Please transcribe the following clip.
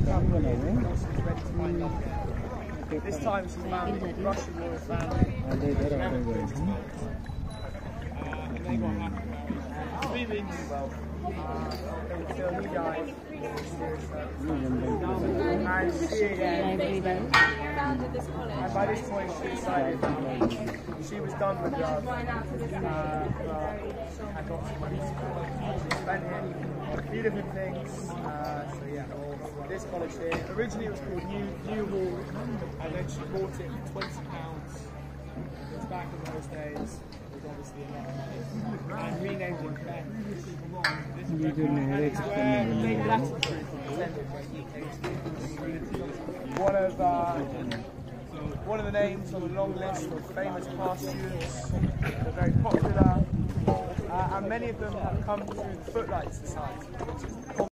company, and of course she was ready to find love again. This time she found the Russian royal family. And they got married. 3 weeks, until he died. And by this point she decided she was done with love. I got some money to spend it on a few different things. So yeah, this college here. Originally it was called New Hall, and then she bought it for £20. It's back in those days. Obviously a lot of money, and renamed it Ben. One of the names on the long list of famous past students. They're very popular, and many of them have come through the Footlights Society, which is